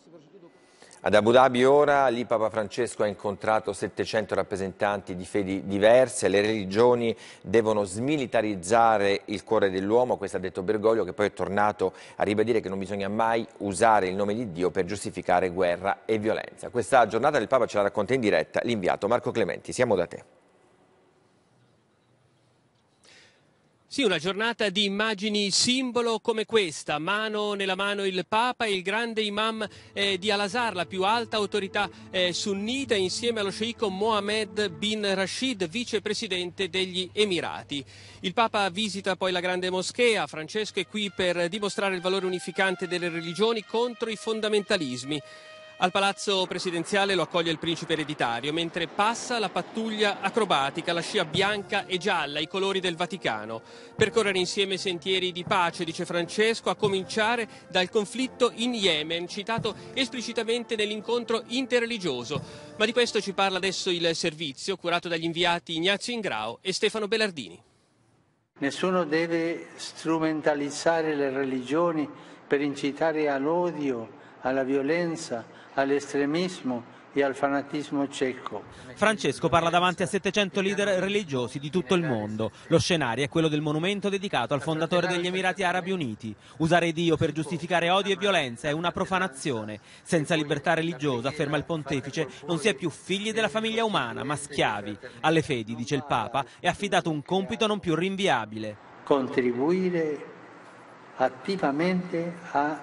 Ad Abu Dhabi ora lì Papa Francesco ha incontrato 700 rappresentanti di fedi diverse. Le religioni devono smilitarizzare il cuore dell'uomo, questo ha detto Bergoglio, che poi è tornato a ribadire che non bisogna mai usare il nome di Dio per giustificare guerra e violenza. Questa giornata del Papa ce la racconta in diretta l'inviato Marco Clementi. Siamo da te. Sì, una giornata di immagini simbolo come questa, mano nella mano il Papa e il grande imam di Al-Azhar, la più alta autorità sunnita, insieme allo sceicco Mohammed bin Rashid, vicepresidente degli Emirati. Il Papa visita poi la grande moschea. Francesco è qui per dimostrare il valore unificante delle religioni contro i fondamentalismi. Al palazzo presidenziale lo accoglie il principe ereditario, mentre passa la pattuglia acrobatica, la scia bianca e gialla, i colori del Vaticano. Percorrere insieme sentieri di pace, dice Francesco, a cominciare dal conflitto in Yemen, citato esplicitamente nell'incontro interreligioso. Ma di questo ci parla adesso il servizio, curato dagli inviati Ignazio Ingrao e Stefano Belardini. Nessuno deve strumentalizzare le religioni per incitare all'odio, alla violenza, all'estremismo e al fanatismo cieco. Francesco parla davanti a 700 leader religiosi di tutto il mondo. Lo scenario è quello del monumento dedicato al fondatore degli Emirati Arabi Uniti. Usare Dio per giustificare odio e violenza è una profanazione. Senza libertà religiosa, afferma il pontefice, non si è più figli della famiglia umana, ma schiavi. Alle fedi, dice il Papa, è affidato un compito non più rinviabile. Contribuire attivamente a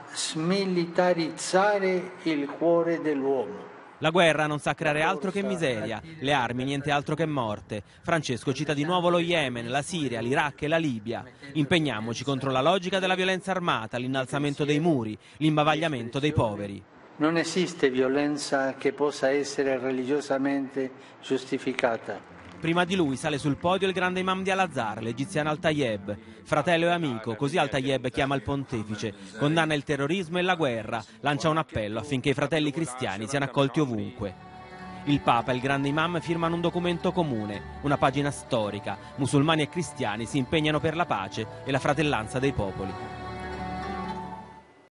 smilitarizzare il cuore dell'uomo. La guerra non sa creare altro che miseria, le armi niente altro che morte. Francesco cita di nuovo lo Yemen, la Siria, l'Iraq e la Libia. Impegniamoci contro la logica della violenza armata, l'innalzamento dei muri, l'imbavagliamento dei poveri. Non esiste violenza che possa essere religiosamente giustificata. Prima di lui sale sul podio il grande imam di Al-Azhar, l'egiziano Al-Tayeb. Fratello e amico, così Al-Tayeb chiama il pontefice, condanna il terrorismo e la guerra, lancia un appello affinché i fratelli cristiani siano accolti ovunque. Il Papa e il grande imam firmano un documento comune, una pagina storica. Musulmani e cristiani si impegnano per la pace e la fratellanza dei popoli.